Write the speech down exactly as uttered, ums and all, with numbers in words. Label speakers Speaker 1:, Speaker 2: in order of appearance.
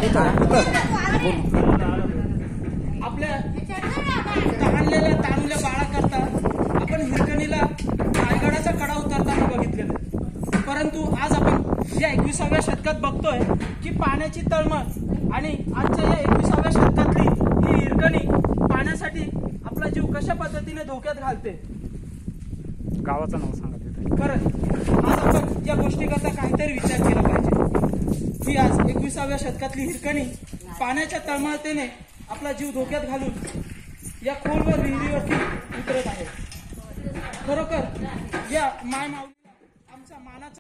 Speaker 1: आपल्या तहानलेल्या ताणलेल्या बाळाकरता आपण हिरकणीला रायगडाचा कडा उतरताना बघितलेलं आहे. परंतु आज आपण या एकविसाव्या शतकात बघतोय की पाण्याची तळमळ आणि आजच्या या एकविसाव्या शतकातली ही हिरकणी पाण्यासाठी आपला जीव कशा पद्धतीने धोक्यात घालते.
Speaker 2: गावाचं नाव सांगा तिथे.
Speaker 1: खरं आज आपण या गोष्टीकरता काहीतरी विचार केला पाहिजे की आज एकविसाव्या शतकातली हिरकणी पाण्याच्या तळमळतेने आपला जीव धोक्यात घालून या खोलवर विहिरीवरती उतरत आहे. खरोखर या माय माऊली आमचा मानाचा